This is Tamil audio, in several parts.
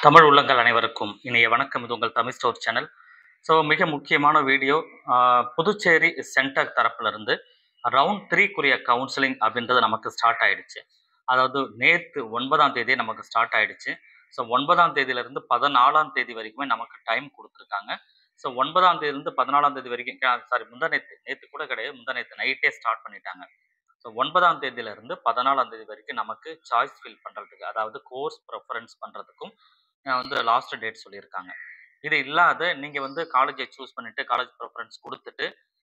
தமிழ் உள்ளங்கள் அனைவருக்கும் இனிய வணக்கம். இது உங்கள் தமிழ் ஸ்டோர் சேனல். ஸோ மிக முக்கியமான வீடியோ, புதுச்சேரி சென்டாக் தரப்புல இருந்து ரவுண்ட் 3க்குரிய கவுன்சிலிங் அப்படின்றது நமக்கு ஸ்டார்ட் ஆயிடுச்சு. அதாவது நேற்று 9ஆம் தேதியே நமக்கு ஸ்டார்ட் ஆயிடுச்சு. ஸோ 9ஆம் தேதியிலிருந்து 14ஆம் தேதி வரைக்குமே நமக்கு டைம் கொடுத்துருக்காங்க. ஸோ 9ஆம் தேதியிலிருந்து 14ஆம் தேதி வரைக்கும், சாரி, நேற்று கூட கிடையாது, முந்தானேத்து நைட்டே ஸ்டார்ட் பண்ணிட்டாங்க. ஸோ 9ஆம் தேதியிலிருந்து 14ஆம் தேதி வரைக்கும் நமக்கு சாய்ஸ் ஃபில் பண்ணுறதுக்கு, அதாவது கோர்ஸ் ப்ரிஃபரன்ஸ் பண்ணுறதுக்கும் லாஸ்ட் டேட் சொல்லியிருக்காங்க. இது இல்லாத நீங்கள் காலேஜை சூஸ் பண்ணிவிட்டு காலேஜ் ப்ரிஃபரன்ஸ் கொடுத்துட்டு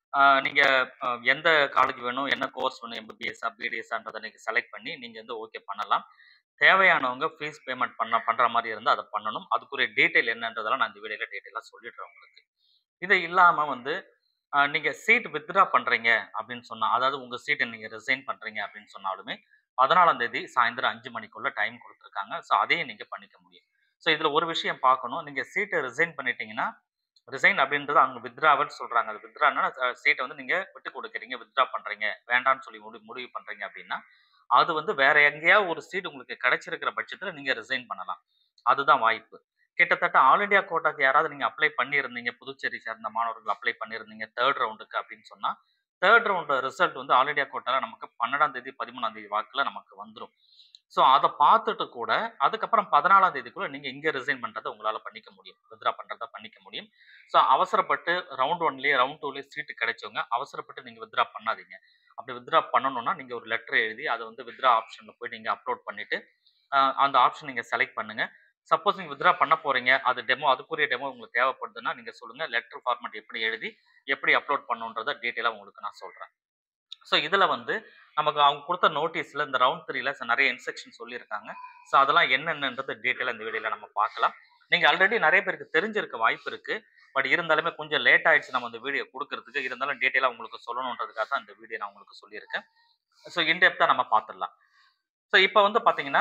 நீங்கள் எந்த காலேஜ் வேணும், என்ன கோர்ஸ் வேணும், MBBSஆ BDSன்றதை நீங்கள் செலக்ட் பண்ணி நீங்கள் ஓகே பண்ணலாம். தேவையானவங்க ஃபீஸ் பேமெண்ட் பண்ணுற மாதிரி இருந்தால் அதை பண்ணணும். அதுக்குரிய டீட்டெயில் என்னன்றதெல்லாம் நான் இந்த வீடியோவில் டீட்டெயிலாக சொல்லிடுறேன் உங்களுக்கு. இது இல்லாமல் நீங்கள் சீட் வித்ட்ரா பண்ணுறீங்க அப்படின்னு சொன்னால், அதாவது உங்கள் சீட்டை நீங்கள் ரிசைன் பண்ணுறீங்க அப்படின்னு சொன்னாலுமே 14ஆம் தேதி சாயந்தரம் 5 மணிக்குள்ள டைம் கொடுத்துருக்காங்க. ஸோ அதையும் நீங்கள் பண்ணிக்க முடியும். ஸோ இதில் ஒரு விஷயம் பார்க்கணும். நீங்கள் சீட்டை ரிசைன் பண்ணிட்டீங்கன்னா, ரிசைன் அப்படின்றது அவங்க வித்ட்ராவல் சொல்கிறாங்க. அது வித்ட்ரானா சீட்டை நீங்கள் விட்டு கொடுக்குறீங்க, வித்ட்ரா பண்ணுறீங்க, வேண்டான்னு சொல்லி முடிவு பண்ணுறீங்க அப்படின்னா, அது வேற எங்கேயாவது ஒரு சீட் உங்களுக்கு கிடைச்சிருக்கிற பட்சத்தில் நீங்கள் ரிசைன் பண்ணலாம். அதுதான் வாய்ப்பு. கிட்டத்தட்ட ஆல் இண்டியா கோட்டாக்கு யாராவது நீங்கள் அப்ளை பண்ணியிருந்தீங்க, புதுச்சேரி சேர்ந்த மாணவர்கள் அப்ளை பண்ணியிருந்தீங்க 3rd ரவுண்டுக்கு அப்படின்னு சொன்னால், 3rd round result all India கோட்டாவில் நமக்கு 12ஆம் தேதி 13ஆம் தேதி வாக்கில் நமக்கு வந்துடும். ஸோ அதை பார்த்துட்டு கூட அதுக்கப்புறம் 14ஆம் தேதிக்குள்ள நீங்கள் இங்கே ரிசைன் பண்ணுறதை உங்களால் பண்ணிக்க முடியும், வித்ட்ரா பண்ணுறதை பண்ணிக்க முடியும். ஸோ அவசரப்பட்டு ரவுண்ட் 1லேயே ரவுண்ட் 2லேயே சீட்டு கிடைச்சவங்க அவசரப்பட்டு நீங்கள் வித்ட்ரா பண்ணாதீங்க. அப்படி வித்ட்ரா பண்ணணும்னா நீங்கள் ஒரு லெட்டர் எழுதி அதை வித்ட்ரா ஆப்ஷனில் போய் நீங்கள் அப்லோட் பண்ணிவிட்டு அந்த ஆப்ஷன் நீங்கள் செலக்ட் பண்ணுங்கள். சப்போஸ் நீங்கள் வித்ட்ரா பண்ண போகிறீங்க, அது அதுக்குரிய டெமோ உங்களுக்கு தேவைப்படுதுன்னா நீங்கள் சொல்லுங்கள். லெட்டர் ஃபார்மேட் எப்படி எழுதி எப்படி அப்லோட் பண்ணுன்றதை டீட்டெயிலாக உங்களுக்கு நான் சொல்கிறேன். ஸோ இதில் நமக்கு அவங்க கொடுத்த நோட்டீஸில் இந்த ரவுண்ட் 3ல நிறைய இன்ஸ்ட்ரக்ஷன் சொல்லியிருக்காங்க. ஸோ அதெல்லாம் என்னென்னன்றது டீட்டெயிலாக இந்த வீடியோவில் நம்ம பார்க்கலாம். நீங்கள் ஆல்ரெடி நிறைய பேருக்கு தெரிஞ்சிருக்க வாய்ப்பு இருக்குது. பட் இருந்தாலுமே கொஞ்சம் லேட் ஆகிடுச்சு நம்ம இந்த வீடியோ கொடுக்கறதுக்கு. இருந்தாலும் டீட்டெயிலாக உங்களுக்கு சொல்லணுன்றதுக்காக தான் இந்த வீடியோ நான் உங்களுக்கு சொல்லியிருக்கேன். ஸோ இன்டெப்த்தாக நம்ம பார்த்துடலாம். ஸோ இப்போ பார்த்தீங்கன்னா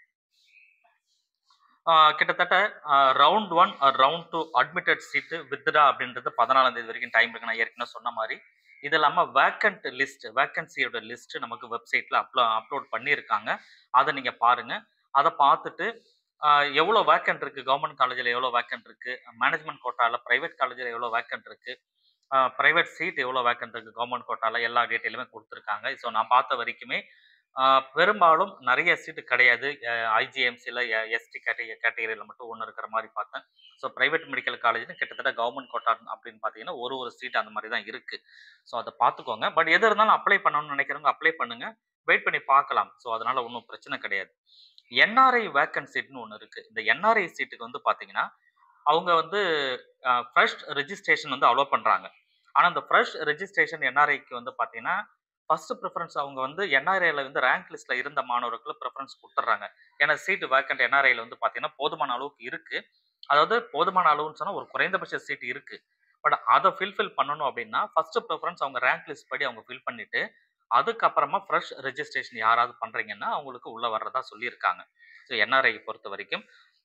கிட்டத்தட்ட round 1 round 2 admitted seat withdraw அப்படின்றது 14ஆம் தேதி வரைக்கும் டைம் இருக்கு. நான் ஏற்கனவே சொன்ன மாதிரி இது இல்லாமல் வேக்கன்சியோட லிஸ்ட் நமக்கு வெப்சைட்டில் அப்லோட் பண்ணியிருக்காங்க. அதை நீங்கள் பாருங்கள். அதை பார்த்துட்டு எவ்வளோ வேக்கன்ட் இருக்குது, கவர்மெண்ட் காலேஜில் எவ்வளோ வேக்கன்ட் இருக்குது, மேனேஜ்மெண்ட் கோட்டாவில் ப்ரைவேட் காலேஜில் எவ்வளோ வேக்கன்ட் இருக்குது, ப்ரைவேட் சீட் எவ்வளோ வேக்கன்ட் இருக்குது, கவர்மெண்ட் கோட்டாவில் எல்லா டீட்டெயிலுமே கொடுத்துருக்காங்க. ஸோ நான் பார்த்த வரைக்குமே பெரும்பாலும் நிறைய சீட்டு கிடையாது. IGMCயில் ST கேட்டகரியில் மட்டும் ஒன்று இருக்கிற மாதிரி பார்த்தேன். ஸோ ப்ரைவேட் மெடிக்கல் காலேஜ்னு கிட்டத்தட்ட கவர்மெண்ட் கோட்டா அப்படின்னு பார்த்தீங்கன்னா ஒரு சீட் அந்த மாதிரி தான் இருக்குது. ஸோ அதை பார்த்துக்கோங்க. பட் எது இருந்தாலும் அப்ளை பண்ணணும்னு நினைக்கிறவங்க அப்ளை பண்ணுங்கள், வெயிட் பண்ணி பார்க்கலாம். ஸோ அதனால் ஒன்றும் பிரச்சனை கிடையாது. NRI வேக்கன்ட் சீட்னு ஒன்று இருக்குது. இந்த NRI சீட்டுக்கு பார்த்தீங்கன்னா அவங்க ஃப்ரெஷ் ரெஜிஸ்ட்ரேஷன் அலோவ் பண்ணுறாங்க. ஆனால் இந்த ஃப்ரெஷ் ரெஜிஸ்ட்ரேஷன் NRIக்கு பார்த்தீங்கன்னா ஃபர்ஸ்ட் ப்ரிஃபரன்ஸ் அவங்க NRIயில் ரேங்க் லிஸ்ட்டில் இருந்த மாணவர்களுக்கு ப்ரிஃபரன்ஸ் கொடுத்துட்றாங்க. ஏன்னா சீட்டு வேக்கண்ட் NRIயில் பார்த்தீங்கன்னா போதுமான அளவுக்கு இருக்குது. அதாவது போதுமான அளவுன்னு சொன்னால் ஒரு குறைந்தபட்ச சீட் இருக்குது. பட் அதை ஃபில் பண்ணணும் அப்படின்னா ஃபர்ஸ்ட் ப்ரிஃபரன்ஸ் அவங்க ரேங்க் லிஸ்ட் படி அவங்க ஃபில் பண்ணிவிட்டு அதுக்கப்புறமா ஃப்ரெஷ் ரெஜிஸ்ட்ரேஷன் யாராவது பண்ணுறீங்கன்னா அவங்களுக்கு உள்ளே வர்றதா சொல்லியிருக்காங்க. ஸோ NRI பொறுத்த வரைக்கும்.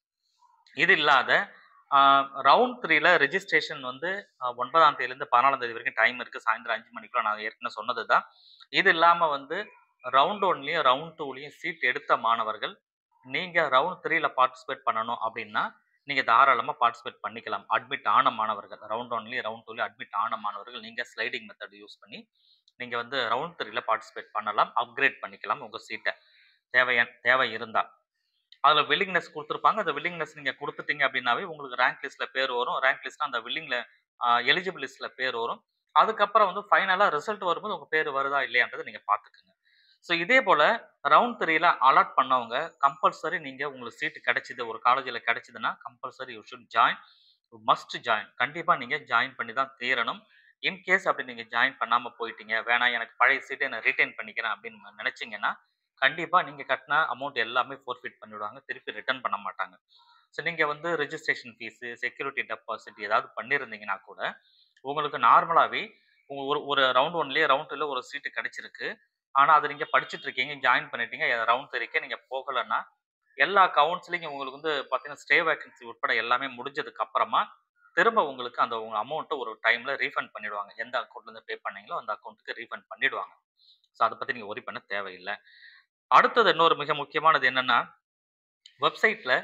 இது இல்லாத ரவுண்ட் 3ல ரெஜிஸ்ட்ரேஷன் 9ஆம் தேதியிலேருந்து 14ஆம் தேதி வரைக்கும் டைம் இருக்குது. சாயந்தரம் 5 மணிக்குள்ள நான் ஏற்கனவே சொன்னது தான். இது இல்லாமல் ரவுண்ட் 1லையும் ரவுண்ட் 2லையும் சீட் எடுத்த மாணவர்கள் நீங்கள் ரவுண்ட் 3ல பார்ட்டிசிபேட் பண்ணணும் அப்படின்னா நீங்கள் தாராளமாக பார்ட்டிசிபேட் பண்ணிக்கலாம். அட்மிட் ஆன மாணவர்கள் ரவுண்ட் 1லையும் ரவுண்ட் 2லையும் அட்மிட் ஆன மாணவர்கள் நீங்கள் ஸ்லைடிங் மெத்தட் யூஸ் பண்ணி நீங்கள் ரவுண்ட் 3ல பார்ட்டிசிபேட் பண்ணலாம், அப்கிரேட் பண்ணிக்கலாம் உங்கள் சீட்டை தேவை இருந்தால். அதில் வில்லிங்னஸ் கொடுத்துருப்பாங்க. அந்த வில்லிங்னஸ் நீங்கள் கொடுத்துட்டீங்க அப்படின்னாவே உங்களுக்கு ரேங்க் லிஸ்ட்டில் பேர் வரும். ரேங்க் லிஸ்ட்னா அந்த எலிஜிபிள் லிஸ்ட்டில் பேர் வரும். அதுக்கப்புறம் ஃபைனலாக ரிசல்ட் வரும்போது உங்கள் பேர் வருதா இல்லையான்றதை நீங்கள் பார்த்துக்குங்க. ஸோ இதே போல் ரவுண்ட் 3ல அலாட் பண்ணவங்க கம்பல்சரி நீங்கள் உங்களுக்கு சீட்டு கிடைச்சிது, ஒரு காலேஜில் கிடைச்சிதுன்னா compulsory you should join, must join. கண்டிப்பாக நீங்கள் ஜாயின் பண்ணி தான் தீரணும். இன்கேஸ் அப்படி நீங்கள் ஜாயின் பண்ணாமல் போயிட்டீங்க, வேணாம் எனக்கு பழைய சீட்டை நான் ரிட்டைன் பண்ணிக்கிறேன் அப்படின்னு நினச்சிங்கன்னா கண்டிப்பாக நீங்கள் கட்டின அமௌண்ட் எல்லாமே ஃபோர்ஃபிட் பண்ணிவிடுவாங்க, திருப்பி ரிட்டர்ன் பண்ண மாட்டாங்க. ஸோ நீங்கள் ரெஜிஸ்ட்ரேஷன் ஃபீஸு, செக்யூரிட்டி டெபாசிட் ஏதாவது பண்ணியிருந்தீங்கன்னா கூட உங்களுக்கு நார்மலாகவே ஒரு ரவுண்ட் 1லேயே ரவுண்ட் 2ல ஒரு சீட்டு கிடைச்சிருக்கு. ஆனால் அது நீங்கள் படிச்சுட்டு இருக்கீங்க, ஜாயின் பண்ணிட்டீங்க, ரவுண்ட் 3க்கே நீங்கள் போகலைன்னா எல்லா கவுன்சிலிங் உங்களுக்கு பார்த்தீங்கன்னா ஸ்டே வேக்கன்சி உட்பட எல்லாமே முடிஞ்சதுக்கு அப்புறமா திரும்ப உங்களுக்கு அந்த உங்கள் அமௌண்ட்டை ஒரு டைமில் ரீஃபண்ட் பண்ணிவிடுவாங்க. எந்த அக்கௌண்ட்லேருந்து பே பண்ணீங்களோ அந்த அக்கௌண்ட்டுக்கு ரீஃபண்ட் பண்ணிவிடுவாங்க. ஸோ அதை பற்றி நீங்கள் ஒரி பண்ண தேவையில்லை. அடுத்தது இன்னொரு மிக முக்கியமானது என்னென்னா, வெப்சைட்டில்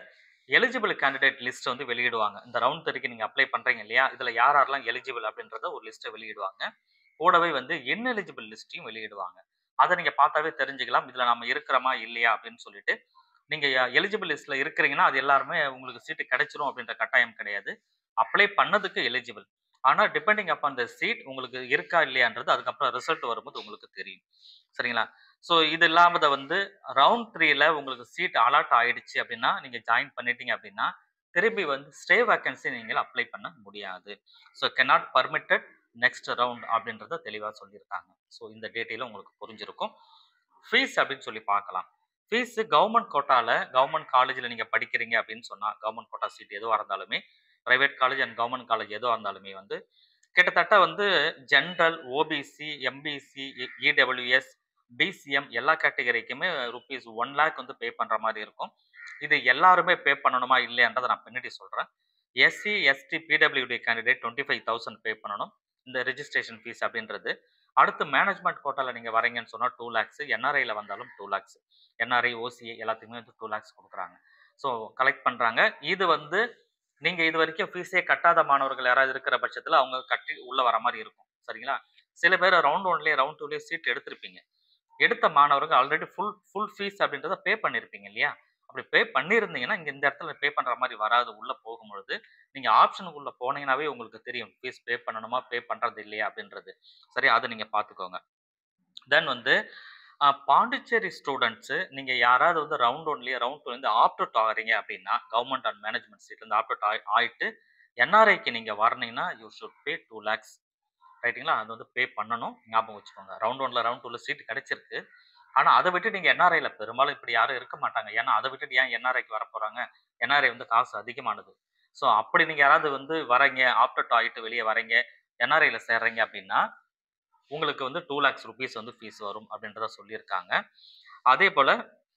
எலிஜிபிள் கேண்டிடேட் லிஸ்ட் வந்து வெளியிடுவாங்க. இந்த ரவுண்ட் 3க்கு நீங்க அப்ளை பண்றீங்க இல்லையா? இதுல யார் யாரெல்லாம் எலிஜிபிள் அப்படின்றத ஒரு லிஸ்ட்ட வெளியிடுவாங்க. கூடவே வந்து இன்எலிஜிபிள் லிஸ்ட்டையும் வெளியிடுவாங்க. அத நீங்க பார்த்தாவே தெரிஞ்சுக்கலாம். இதுல நம்ம இருக்கிறோமா இல்லையா அப்படின்னு சொல்லிட்டு. நீங்க எலிஜிபிள் லிஸ்ட்ல இருக்கிறீங்கன்னா, அது எல்லாருமே உங்களுக்கு சீட்டு கிடைச்சிரும் அப்படின்ற கட்டாயம் கிடையாது. அப்ளை பண்ணதுக்கு எலிஜிபிள். ஆனா டிபெண்டிங் அப்பான் த சீட் உங்களுக்கு இருக்கா இல்லையான்றது அதுக்கப்புறம் ரிசல்ட் வரும்போது உங்களுக்கு தெரியும். சரிங்களா? ஸோ இது இல்லாம வந்து ரவுண்ட் 3ல உங்களுக்கு சீட் அலாட் ஆயிடுச்சு அப்படின்னா, நீங்க ஜாயின் பண்ணிட்டீங்க அப்படின்னா, திரும்பி வந்து ஸ்டே வேக்கன்சி நீங்க அப்ளை பண்ண முடியாது. So cannot permitted next round அப்படின்றத தெளிவா சொல்லியிருக்காங்க. ஸோ இந்த டீட்டெயிலும் உங்களுக்கு புரிஞ்சிருக்கும். ஃபீஸ் அப்படின்னு சொல்லி பார்க்கலாம். ஃபீஸ் கவர்மெண்ட் கோட்டால கவர்மெண்ட் காலேஜ்ல நீங்க படிக்கிறீங்க அப்படின்னு சொன்னா, கவர்மெண்ட் கோட்டா சீட் எதுவா இருந்தாலுமே, private college and government college எதுவா இருந்தாலுமே வந்து கிட்டத்தட்ட வந்து general, OBC, MBC, EWS, BCM எல்லா கேட்டகரிக்குமே ரூபீஸ் 1,00,000 வந்து பே பண்ற மாதிரி இருக்கும். இது எல்லாருமே பே பண்ணணுமா இல்லையான்றத நான் பின்னாடி சொல்றேன். SC, ST, PWD candidate 25,000 pay பண்ணணும். இந்த ரெஜிஸ்ட்ரேஷன் ஃபீஸ் அப்படின்றது. அடுத்து மேனேஜ்மெண்ட் கோட்டால நீங்க வரீங்கன்னு சொன்னா 2,00,000, என்ஆர்ஐல வந்தாலும் 2,00,000. என்ஆர்ஐ, ஓசிஐ எல்லாத்துக்குமே வந்து 2,00,000 குடுக்குறாங்க. ஸோ கலெக்ட் பண்றாங்க. இது வந்து நீங்க இதுவரைக்கும் ஃபீஸே கட்டாத மாணவர்கள் யாராவது இருக்கிற பட்சத்துல அவங்க கட்டி உள்ள வர மாரி இருக்கும். சரிங்களா? சில பேர் ரவுண்ட் 1லயே, ரவுண்ட் 2லயே சீட் எடுத்திருப்பீங்க. எடுத்த மாணவர்கள் ஆல்ரெடி ஃபுல் ஃபீஸ் அப்படின்றத பே பண்ணியிருப்பீங்க இல்லையா? அப்படி பே பண்ணியிருந்தீங்கன்னா, இங்க இந்த இடத்துல பே பண்ற மாரி வராது. உள்ள போகும்பொழுது, நீங்க ஆப்ஷனுக்குள்ள போனீங்கன்னாவே உங்களுக்கு தெரியும். ஃபீஸ் பே பண்ணணுமா? பே பண்றது இல்லையா? அப்படின்றது. சரி, அத நீங்க பார்த்துக்கோங்க. தென் வந்து பாண்டிச்சேரி ஸ்டூடண்ட்ஸ் நீங்க யாராவது வந்து ரவுண்ட் 1லயே ரவுண்ட் 2 வந்து ஆப்ட் அவுட் ஆகுறீங்க அப்படின்னா, கவர்ன்மெண்ட் அண்ட் மேனேஜ்மென்ட் சீட்ல இருந்து ஆப்ட் அவுட் ஆயிட்டு என்ஆர்ஐக்கு நீங்க வரணும்னா, யூ ஷுட் பே 2,00,000. ரைட்டுங்களா? அது வந்து பே பண்ணணும். ஞாபகம் வச்சுக்கோங்க. ரவுண்ட் 1ல ரவுண்ட் 2ல சீட் கிடைச்சிருக்கு. ஆனா அத விட்டு நீங்க என்ஆர்ஐல பெரும்பாலும் இப்படி யாரும் இருக்க மாட்டாங்க. ஏன்னா அத விட்டுட்டு ஏன் என்ஆர்ஐக்கு வரப்போறாங்க? என்ஆர்ஐ வந்து காசு அதிகமானது. ஸோ அப்படி நீங்க யாராவது வந்து வரீங்க, ஆப்ட் அவுட் ஆயிட்டு வெளிய வரீங்க, என்ஆர்ஐல சேர்றீங்க அப்படின்னா, உங்களுக்கு வந்து ₹2,00,000 வந்து ஃபீஸ் வரும் அப்படின்றத சொல்லியிருக்காங்க. அதேபோல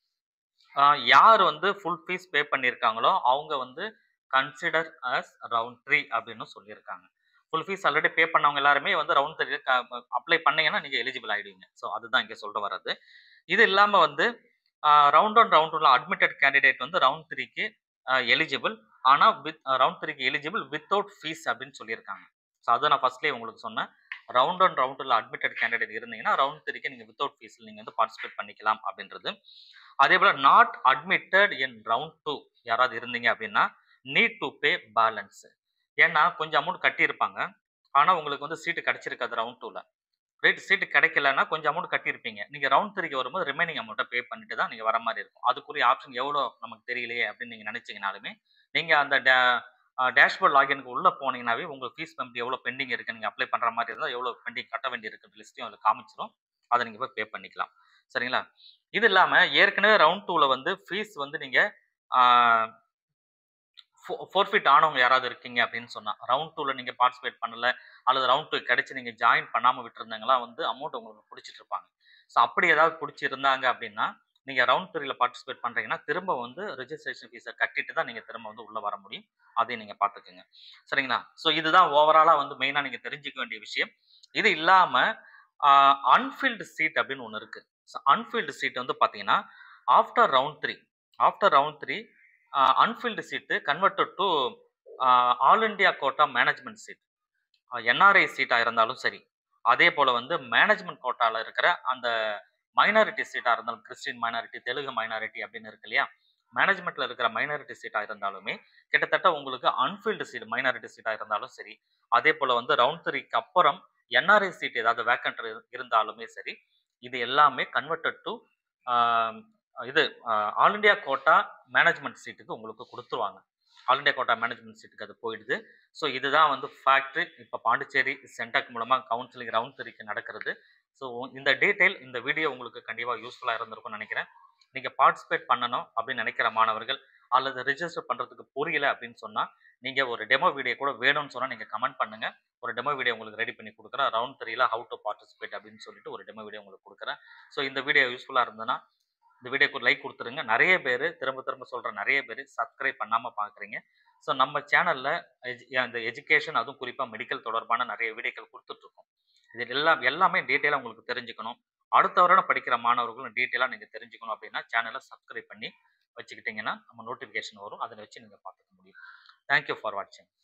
யார் வந்து ஃபுல் ஃபீஸ் பே பண்ணியிருக்காங்களோ, அவங்க வந்து கன்சிடர் அஸ் ரவுண்ட் 3 அப்படின்னு சொல்லியிருக்காங்க. ஃபுல் ஃபீஸ் ஆல்ரெடி பே பண்ணவங்க எல்லாருமே வந்து ரவுண்ட் 3 அப்ளை பண்ணீங்கன்னா நீங்க எலிஜிபிள் ஆயிடுவீங்க. ஸோ அதுதான் இங்க சொல்ல வர்றது. இது இல்லாம வந்து ரவுண்ட் 1, ரவுண்ட் 2ல அட்மிட்டட் கேண்டிடேட் வந்து ரவுண்ட் 3க்கு எலிஜிபிள். ஆனா ரவுண்ட் 3க்கு எலிஜிபிள் வித்தவுட் ஃபீஸ் அப்படின்னு சொல்லியிருக்காங்க. ஸோ அத நான் ஃபர்ஸ்ட்லயே உங்களுக்கு சொன்னேன். ரவுண்ட் 1, ரவுண்ட் 2ல அட்மிட்டட் கேண்டிடேட் இருந்தீங்கன்னா, ரவுண்ட் 3க்கு நீங்க வித்தவுட் ஃபீஸ்ல நீங்க வந்து பார்ட்டிசிபேட் பண்ணிக்கலாம் அப்படின்றது. அதேபோல நாட் அட்மிட்டட் இன் ரவுண்ட் 2 யாராவது இருந்தீங்க அப்படின்னா, நீட் டு பே பேலன்ஸ். ஏன்னா கொஞ்சம் அமௌண்ட் கட்டியிருப்பாங்க. ஆனா உங்களுக்கு வந்து சீட்டு கிடைச்சிருக்காது ரவுண்ட் 2ல. ரைட், சீட்டு கிடைக்கலன்னா கொஞ்சம் அமௌண்ட் கட்டியிருப்பீங்க. நீங்க ரவுண்ட் 3க்கு வரும்போது ரிமைனிங் அமௌண்ட்ட பே பண்ணிட்டு தான் நீங்க வர மாரி இருக்கும். அதுக்குரிய ஆப்ஷன் எவ்வளோ நமக்கு தெரியலையே அப்படின்னு நீங்க நினைச்சீங்கனாலுமே, நீங்க அந்த டேஷ்போர்ட் லாகின்க்கு உள்ள போனீங்கன்னாவே உங்க ஃபீஸ் பேமெண்ட் எவ்வளோ பெண்டிங் இருக்கு, நீங்க அப்ளை பண்ற மாரி இருந்தா எவ்வளோ பெண்டிங் கட்ட வேண்டி இருக்குன்ற லிஸ்ட்டையும் அதுல காமிச்சிரும். அத நீங்க போய் பே பண்ணிக்கலாம். சரிங்களா? இது இல்லாம ஏற்கனவே ரவுண்ட் 2ல வந்து ஃபீஸ் வந்து நீங்க ஆ ஃபோர்ஃபிட் ஆனவங்க யாராவது இருக்கீங்க அப்படின்னு சொன்னா, ரவுண்ட் 2ல நீங்க பார்ட்டிசிபேட் பண்ணல, அல்லது ரவுண்ட் 2 கிடைச்சு நீங்க ஜாயின் பண்ணாம விட்டுருந்தவங்களா வந்து அமௌண்ட் உங்களுக்கு புடிச்சிட்டு இருப்பாங்க. ஸோ அப்படி ஏதாவது புடிச்சிருந்தாங்க அப்படின்னா, நீங்க ரவுண்ட் 3ல பார்ட்டிசிபேட் பண்றீங்கன்னா, திரும்ப வந்து ரெஜிஸ்ட்ரேஷன் ஃபீஸ கட்டிட்டு தான் நீங்க திரும்ப வந்து உள்ள வர முடியும். அதையும் நீங்க பார்த்துக்கங்க. சரிங்களா? ஸோ இதுதான் ஓவராலா வந்து மெயினா நீங்க தெரிஞ்சுக்க வேண்டிய விஷயம். இது இல்லாம அன்ஃபில்டு சீட் அப்படின்னு ஒண்ணு இருக்கு. ஸோ அன்ஃபில்டு சீட் வந்து பார்த்தீங்கன்னா, after round 3 after round 3 unfilled seat converted to all India quota management seat. NRI சீட்டா இருந்தாலும் சரி. அதே போல வந்து மேனேஜ்மென்ட் கோட்டால இருக்கிற அந்த மைனாரிட்டி சீட்டா இருந்தாலும் கிறிஸ்டியன் மைனாரிட்டி, தெலுங்கு மைனாரிட்டி அப்படின்னு இருக்கு இல்லையா? மேனேஜ்மென்ட்ல இருக்கிற மைனாரிட்டி சீட்டா இருந்தாலுமே, கிட்டத்தட்ட உங்களுக்கு அன்ஃபில்டு சீட் மைனாரிட்டி சீட்டா இருந்தாலும் சரி, அதே போல வந்து ரவுண்ட் 3க்கு அப்புறம் என்ஆர்ஐ சீட் ஏதாவது வேக்கன்ட் இருந்தாலுமே சரி, இது எல்லாமே கன்வெர்ட்டட் டூ ஆ இது ஆல் இண்டியா கோட்டா மேனேஜ்மென்ட் சீட்டுக்கு உங்களுக்கு குடுத்துருவாங்க. ஆல் இண்டியா கோட்டா மேனேஜ்மென்ட் சீட்டுக்கு அது போயிடுது. ஸோ இதுதான் வந்து ஃபேக்ட். இப்ப பாண்டிச்சேரி சென்டாக் மூலமா கவுன்சிலிங் ரவுண்ட் 3க்கு நடக்கிறது. ஸோ இந்த டீட்டெயில் இந்த வீடியோ உங்களுக்கு கண்டிப்பா யூஸ்ஃபுல்லா இருந்திருக்கும்னு நினைக்கிறேன். நீங்க பார்ட்டிசிபேட் பண்ணணும் அப்படின்னு நினைக்கிற மாணவர்கள் அல்லது ரிஜிஸ்டர் பண்றதுக்கு புரியல அப்படின்னு சொன்னா, நீங்க ஒரு டெமோ வீடியோ கூட வேணும்னு சொன்னா நீங்க கமெண்ட் பண்ணுங்க. ஒரு டெமோ வீடியோ உங்களுக்கு ரெடி பண்ணி குடுக்குறேன். ரவுண்ட் 3ல ஹவ் டு பார்ட்டிசிபேட் அப்படின்னு சொல்லிட்டு ஒரு டெமோ வீடியோ உங்களுக்கு குடுக்குறேன். ஸோ இந்த வீடியோ யூஸ்ஃபுல்லா இருந்ததுன்னா, இந்த வீடியோக்கு ஒரு லைக் குடுத்துருங்க. நெறைய பேரு திரும்ப திரும்ப சொல்றேன், நெறைய பேரு சப்ஸ்கிரைப் பண்ணாம பார்க்குறீங்க. ஸோ நம்ம சேனல்ல இந்த எஜுகேஷன் அதுவும் குறிப்பா மெடிக்கல் தொடர்பான நெறைய வீடியோக்கள் குடுத்துட்டுருக்கோம். இது எல்லாமே டீட்டெயிலா உங்களுக்கு தெரிஞ்சுக்கணும். அடுத்த வருடம் படிக்கிற மாணவர்களும் டீட்டெயிலா நீங்க தெரிஞ்சுக்கணும் அப்படின்னா, சேனல சப்ஸ்கிரைப் பண்ணி வச்சுக்கிட்டிங்கன்னா நம்ம நோட்டிஃபிகேஷன் வரும். அதில வச்சு நீங்க பார்த்துக்க முடியும். தேங்க் யூ ஃபார் வாட்சிங்.